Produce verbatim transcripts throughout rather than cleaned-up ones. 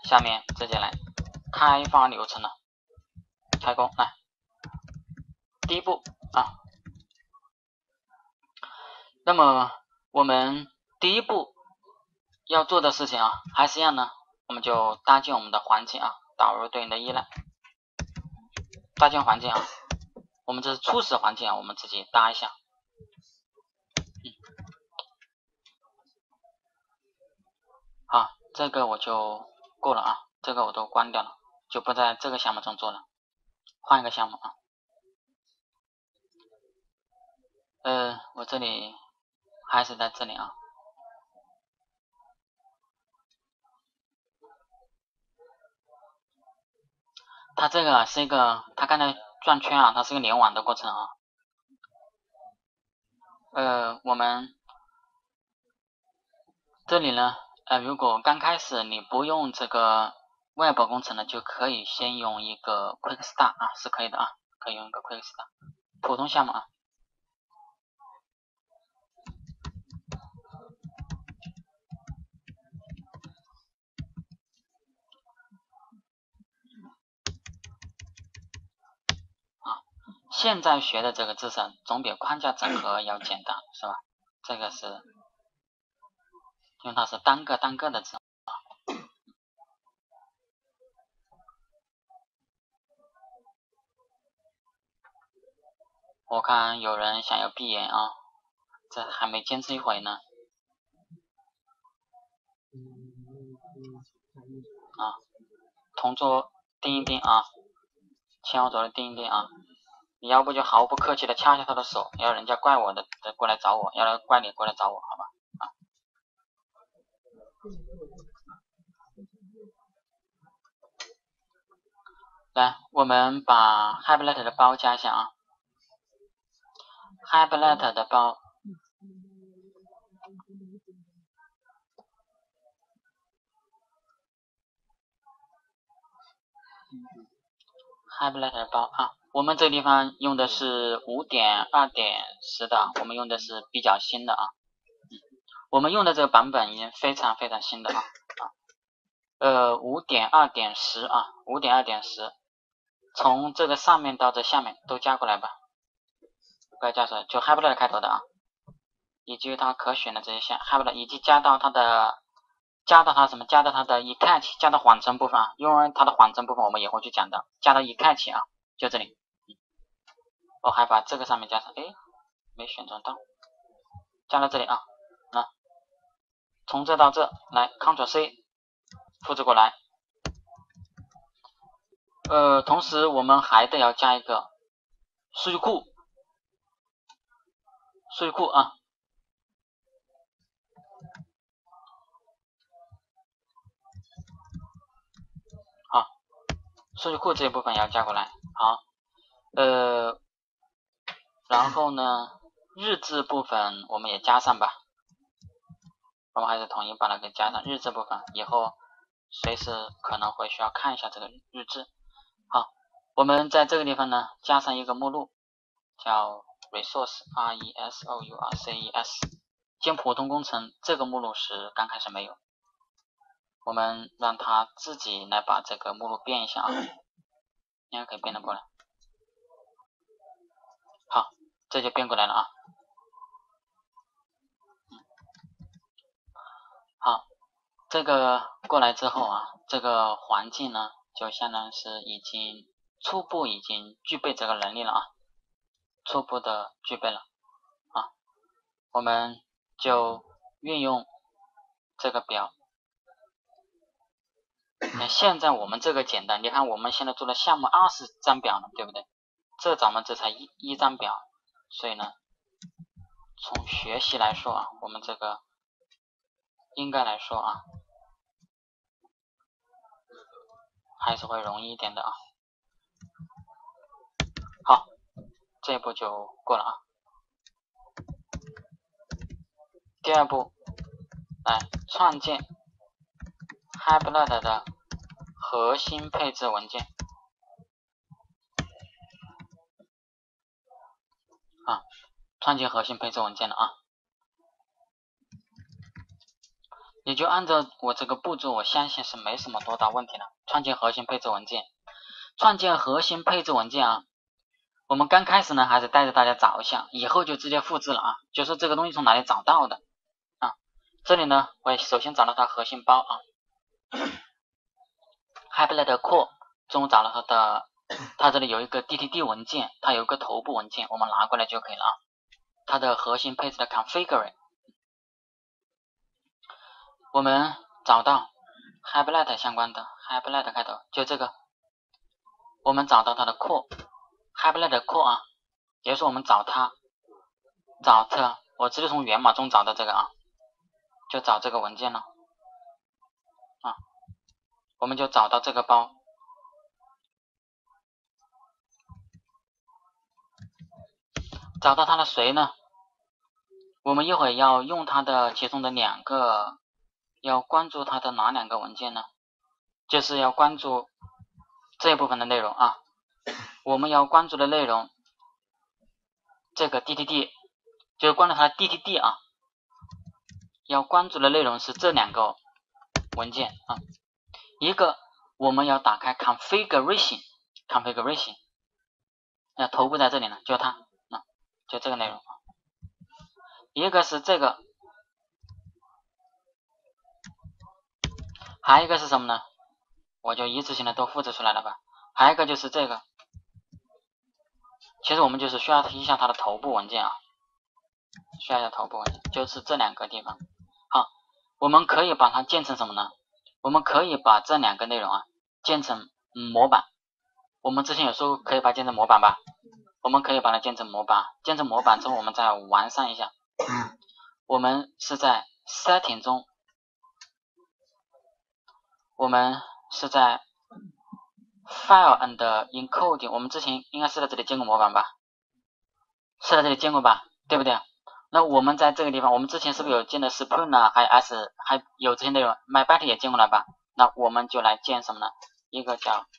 下面直接来开发流程了，开工来。第一步啊，那么我们第一步要做的事情啊，还是一样呢，我们就搭建我们的环境啊，导入对应的依赖，搭建环境啊，我们这是初始环境啊，我们自己搭一下。嗯，好，这个我就过了啊，这个我都关掉了，就不在这个项目中做了，换一个项目啊。呃，我这里还是在这里啊。它这个是一个，它刚才转圈啊，它是一个联网的过程啊。呃，我们这里呢，呃，如果刚开始你不用这个外包工程呢，就可以先用一个 Quick Start 啊，是可以的啊，可以用一个 Quick Start 普通项目啊。啊，现在学的这个知识总比框架整合要简单，是吧？这个是，因为它是单个单个的字。我看有人想要闭眼啊，这还没坚持一会呢。啊，同桌盯一盯啊，前后左右盯一盯啊。你要不就毫不客气的掐下他的手，要人家怪我的过来找我，要怪你过来找我，好吧？啊，来，我们把 Hibernate 的包加一下啊 ，Hibernate 的包。Hibernate 的包啊，我们这个地方用的是 五点二点十 的，我们用的是比较新的啊。嗯，我们用的这个版本已经非常非常新的啊啊，呃 五点二点十 啊 ，五点二点十，从这个上面到这下面都加过来吧，不要加出来，就 Hibernate 开头的啊，以及它可选的这些线 Hibernate，以及加到它的。加到它什么？加到它的 eCatch， 加到缓存部分啊，因为它的缓存部分我们以后去讲的，加到 eCatch 啊，就这里。我还把这个上面加上，哎，没选中到，加到这里啊，啊，从这到这来 ，Ctrl C， 复制过来。呃，同时我们还得要加一个数据库，数据库啊。好，数据库这一部分也要加过来。好，呃，然后呢，日志部分我们也加上吧。我们还是统一把它给加上日志部分，以后随时可能会需要看一下这个日志。好，我们在这个地方呢加上一个目录，叫 resource r e s o u r c e s。建普通工程这个目录是刚开始没有，我们让它自己来把这个目录变一下啊，应该可以变得过来。好，这就变过来了啊。好，这个过来之后啊，这个环境呢就相当于是已经初步已经具备这个能力了啊，初步的具备了啊，我们就运用这个表。现在我们这个简单，你看我们现在做了项目二十张表了，对不对？这咱们这才一一张表，所以呢，从学习来说啊，我们这个应该来说啊，还是会容易一点的啊。好，这一步就过了啊。第二步，来创建 Hibernate 的核心配置文件啊，创建核心配置文件了啊。 也就按照我这个步骤，我相信是没什么多大问题了。创建核心配置文件，创建核心配置文件啊，我们刚开始呢还是带着大家找一下，以后就直接复制了啊，就是这个东西从哪里找到的啊？这里呢，我首先找到它核心包啊 ，Hibernate Core 中找到它的，它这里有一个 D T D 文件，它有一个头部文件，我们拿过来就可以了啊。它的核心配置的 configure。我们找到 Hibernate 相关的 Hibernate 开头，就这个，我们找到它的 core Hibernate core 啊，也就是我们找它，找它，我直接从源码中找到这个啊，就找这个文件了啊，我们就找到这个包，找到它的谁呢？我们一会儿要用它的其中的两个。要关注它的哪两个文件呢？就是要关注这一部分的内容啊。我们要关注的内容，这个 D T D 就是关注它的 D T D 啊。要关注的内容是这两个文件啊。一个我们要打开 configuration configuration， 那头部在这里呢，就它啊，就这个内容啊。一个是这个。还有一个是什么呢？我就一次性的都复制出来了吧。还有一个就是这个，其实我们就是需要一下它的头部文件啊，需要一下头部文件，就是这两个地方。好，我们可以把它建成什么呢？我们可以把这两个内容啊建成模板。我们之前有说可以把它建成模板吧？我们可以把它建成模板，建成模板之后我们再完善一下。我们是在 setting 中。我们是在 file and encoding， 我们之前应该是在这里建过模板吧？是在这里建过吧？对不对？那我们在这个地方，我们之前是不是有建的 Spoon 啊，还有 S， 还有这些内容 ，MyBat 也建过了吧？那我们就来建什么呢？一个叫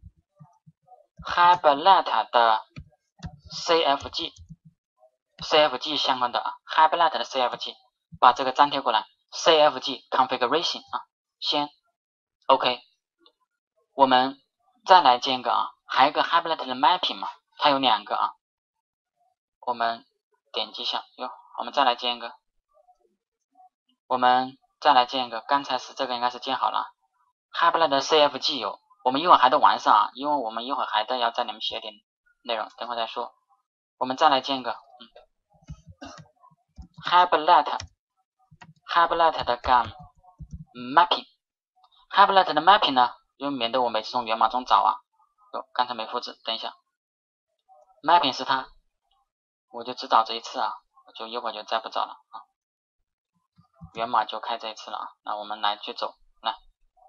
Hibernate 的 C F G，C F G 相关的啊 ，Hibernate 的 C F G， 把这个粘贴过来 ，C F G configuration 啊，先。OK， 我们再来建一个啊，还有一个 Hibernate 的 mapping 嘛，它有两个啊。我们点击一下，哟，我们再来建一个，我们再来建一个，刚才是这个应该是建好了 ，Hibernate 的 C F G 有，我们一会儿还得完善啊，因为我们一会儿还得要在里面写点内容，等会再说。我们再来建一个，嗯 ，Hibernate Hibernate 的 gam mapping。Hibernate 的 mapping 呢，因为免得我每次从源码中找啊，哟，刚才没复制，等一下 ，mapping 是它，我就只找这一次啊，我就一会儿就再不找了啊，源码就开这一次了啊，那我们来去走，来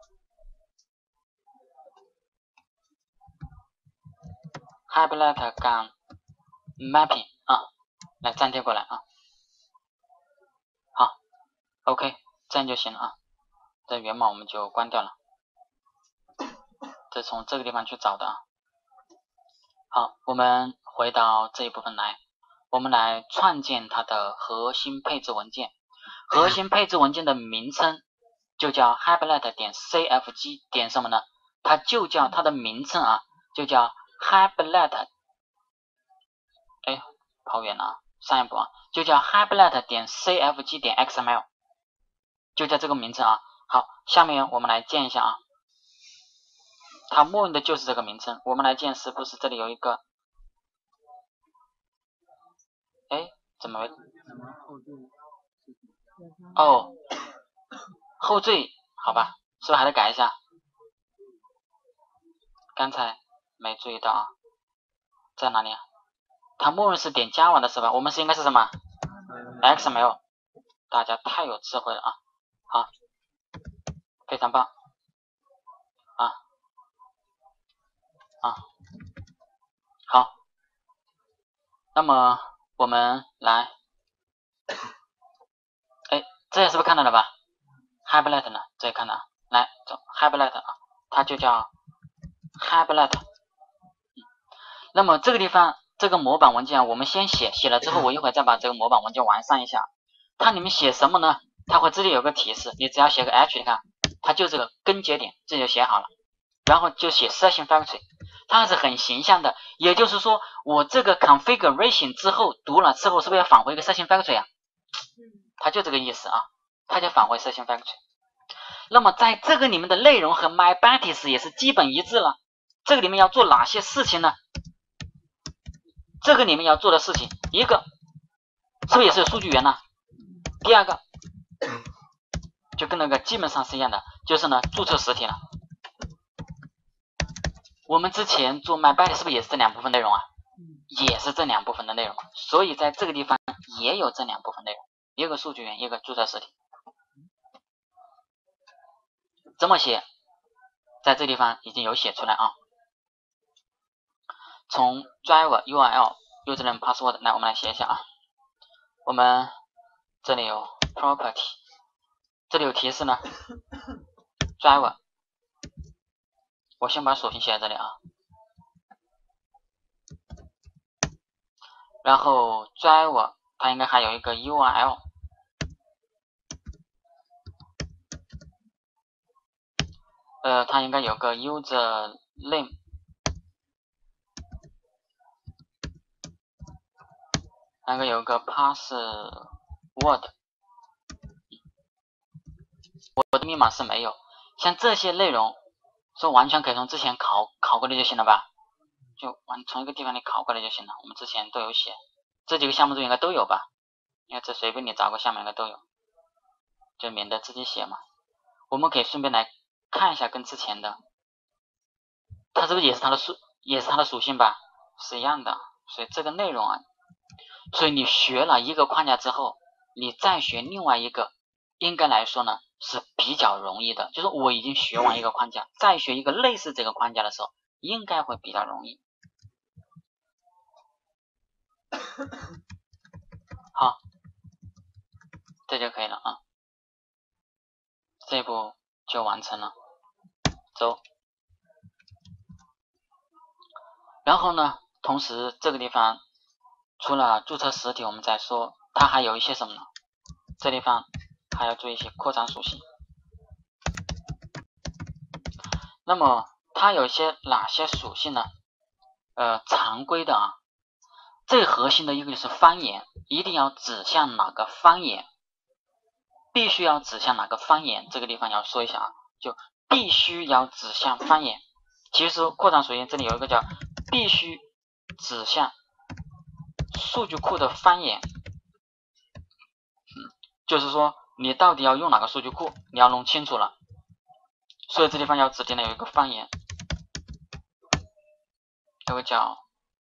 ，Hibernate 杠 mapping 啊，来粘贴过来啊，好 ，OK， 这样就行了啊。这源码我们就关掉了，这从这个地方去找的啊。好，我们回到这一部分来，我们来创建它的核心配置文件。核心配置文件的名称就叫 Hibernate 点 C F G 点什么呢？它就叫它的名称啊，就叫 Hibernate。哎，跑远了啊，上一步啊，就叫 Hibernate 点 C F G 点 X M L， 就叫这个名称啊。好，下面我们来建一下啊，它默认的就是这个名称。我们来建是不是这里有一个？哎，怎么没？哦，后缀，好吧，是不是还得改一下？刚才没注意到啊，在哪里啊？它默认是点 Java 的是吧？我们是应该是什么 ？X M L， 大家太有智慧了啊！好。非常棒，啊啊，好，那么我们来，哎，这也是不是看到了吧 ？Hibernate 呢？这也看到，来走 Hibernate 啊，它就叫 Hibernate。那么这个地方这个模板文件啊，我们先写，写了之后我一会儿再把这个模板文件完善一下。它里面写什么呢？ 它会自己有个提示，你只要写个 H， 你看它就这个根节点，这就写好了，然后就写 session factory， 它是很形象的。也就是说，我这个 configuration 之后读了之后，是不是要返回一个 session factory 啊？它就这个意思啊，它就返回 session factory。那么在这个里面的内容和 MyBatis 也是基本一致了。这个里面要做哪些事情呢？这个里面要做的事情，一个是不是也是有数据源呢？第二个就跟那个基本上是一样的，就是呢注册实体了。我们之前做 MyBatis 是不是也是这两部分内容啊？也是这两部分的内容，所以在这个地方也有这两部分内容，一个数据源，一个注册实体。怎么写？在这地方已经有写出来啊。从 driver U R L username password 来，我们来写一下啊。我们这里有 property， 这里有提示呢 driver， 我先把属性写在这里啊。然后 driver 它应该还有一个 U R L， 呃，它应该有个 user name， 那个有个 password， 我的密码是没有。像这些内容是完全可以从之前考考过的就行了吧？就完从一个地方里考过来就行了，我们之前都有写，这几个项目组应该都有吧？应该这随便你找个项目应该都有，就免得自己写嘛。我们可以顺便来看一下跟之前的，它是不是也是它的属也是它的属性吧？是一样的，所以这个内容啊，所以你学了一个框架之后，你再学另外一个，应该来说呢是比较容易的。就是我已经学完一个框架，再学一个类似这个框架的时候，应该会比较容易。好，这就可以了啊，这一步就完成了。走，然后呢，同时这个地方除了注册实体，我们再说它还有一些什么呢？这地方还要做一些扩展属性。那么它有一些哪些属性呢？呃，常规的啊，最核心的一个就是方言，一定要指向哪个方言，必须要指向哪个方言，这个地方要说一下啊，就必须要指向方言。其实扩展属性这里有一个叫必须指向数据库的方言，嗯，就是说你到底要用哪个数据库，你要弄清楚了。所以这地方要指定的有一个方言，有个叫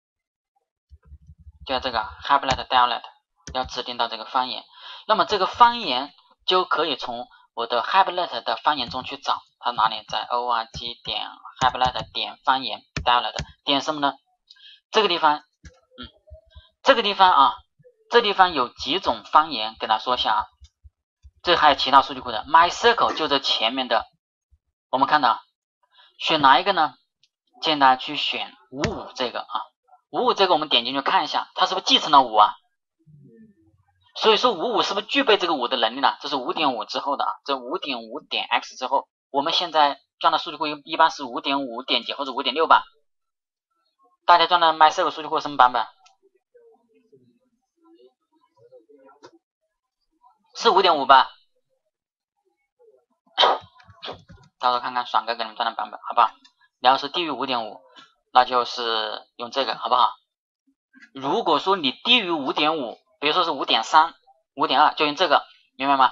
叫这个 Hiblet Dialect， 要指定到这个方言。那么这个方言就可以从我的 Hiblet 的方言中去找，它哪里在 org 点 Hiblet 点方言 Dialect 点什么呢？这个地方，嗯，这个地方啊，这地方有几种方言，给大家说一下啊。这还有其他数据库的 MySQL 就这前面的，我们看到选哪一个呢？建议大家去选五五这个啊，五五这个我们点进去看一下，它是不是继承了五啊？所以说五五是不是具备这个五的能力呢？这是 五点五 之后的啊，这 五点五 点 x 之后，我们现在装的数据库一般是 五点五 点几或者 五点六 吧？大家装的 MySQL 数据库什么版本？是 五点五 吧？到时候看看爽哥给你们装的版本，好不好？你要是低于 五点五， 那就是用这个，好不好？如果说你低于 五点五， 比如说是 五点三、五点二， 就用这个，明白吗？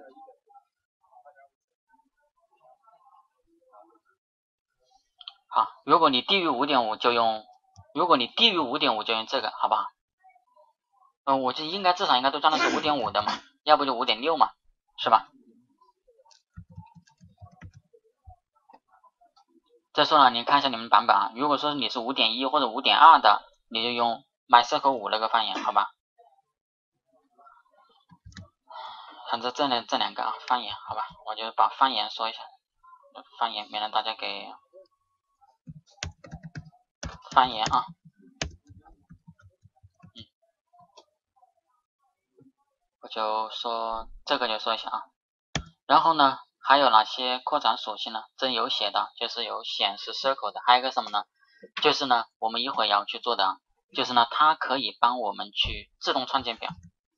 好，如果你低于 五点五 就用，如果你低于 五点五 就用这个，好不好？嗯、呃，我这应该至少应该都装的是 五点五 的嘛，要不就 五点六 嘛，是吧？这时候呢，你看一下你们版本啊，如果说你是 五点一 或者 五点二 的，你就用 MySQL 五那个方言，好吧？反正这两这两个啊，方言，好吧，我就把方言说一下，方言免得大家给方言啊，嗯，我就说这个就说一下啊。然后呢，还有哪些扩展属性呢？这有写的，就是有显示 circle 的，还有一个什么呢？就是呢，我们一会儿要去做的啊，就是呢，它可以帮我们去自动创建表。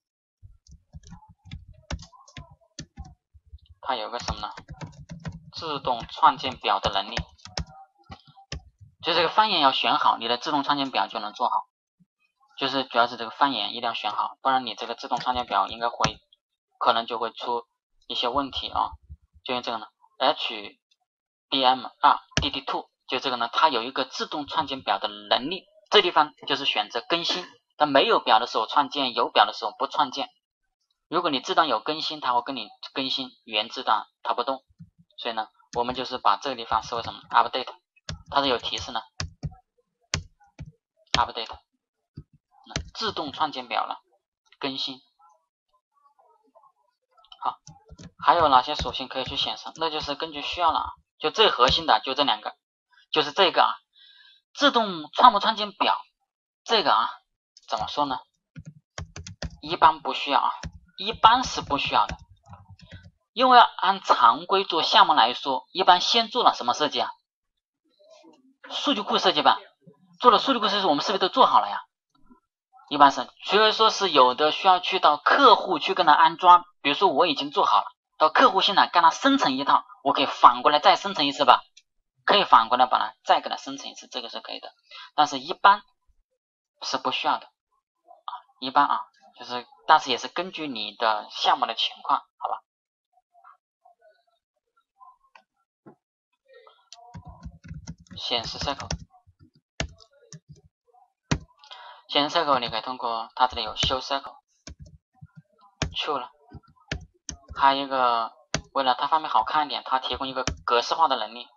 它有个什么呢？自动创建表的能力。就这个方言要选好，你的自动创建表就能做好。就是主要是这个方言一定要选好，不然你这个自动创建表应该会可能就会出一些问题啊。就用这个呢 H D M 二 D D 二 就这个呢，它有一个自动创建表的能力。这地方就是选择更新，它没有表的时候创建，有表的时候不创建。如果你字段有更新，它会跟你更新原字段，它不动。所以呢，我们就是把这个地方设为什么 update， 它是有提示呢 update， 自动创建表了，更新。好，还有哪些属性可以去显示？那就是根据需要了啊。就最核心的就这两个，就是这个啊，自动创不创建表，这个啊，怎么说呢？一般不需要啊，一般是不需要的。因为按常规做项目来说，一般先做了什么设计啊？数据库设计吧。做了数据库设计，我们是不是都做好了呀？一般是，所以说是有的需要去到客户去跟他安装，比如说我已经做好了，到客户现在跟他生成一套，我可以反过来再生成一次吧？可以反过来把它再给它生成一次，这个是可以的。但是一般是不需要的啊，一般啊，就是但是也是根据你的项目的情况，好吧？显示 circle， 显示 circle 你可以通过它这里有 show circle， 去了，还有一个为了它方面好看一点，它提供一个格式化的能力，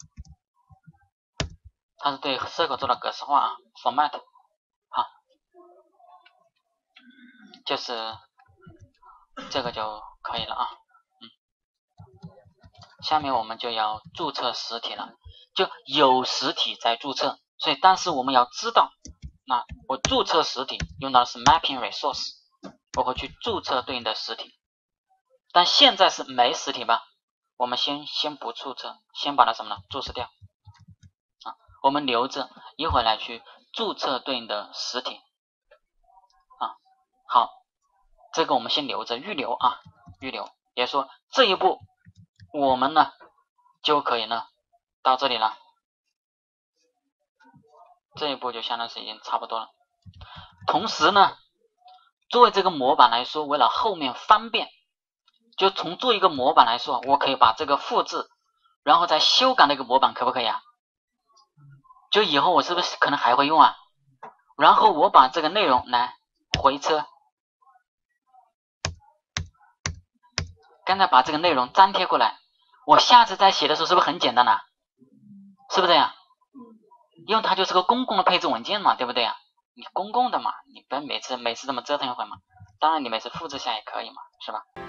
它是对 circle 做了格式化啊 ，format， 好，就是这个就可以了啊，嗯，下面我们就要注册实体了，就有实体在注册，所以但是我们要知道，那我注册实体用到的是 mapping resource， 我会去注册对应的实体，但现在是没实体吧？我们先先不注册，先把它什么呢？注释掉啊，我们留着一会儿来去注册对应的实体啊。好，这个我们先留着预留啊，预留，也就是说这一步我们呢就可以呢到这里了，这一步就相当是已经差不多了。同时呢，作为这个模板来说，为了后面方便，就从做一个模板来说，我可以把这个复制，然后再修改那个模板，可不可以啊？就以后我是不是可能还会用啊？然后我把这个内容来回车，刚才把这个内容粘贴过来，我下次再写的时候是不是很简单了、啊？是不是这样？因为它就是个公共的配置文件嘛，对不对啊？你公共的嘛，你不要每次每次这么折腾一会嘛。当然你每次复制下也可以嘛，是吧？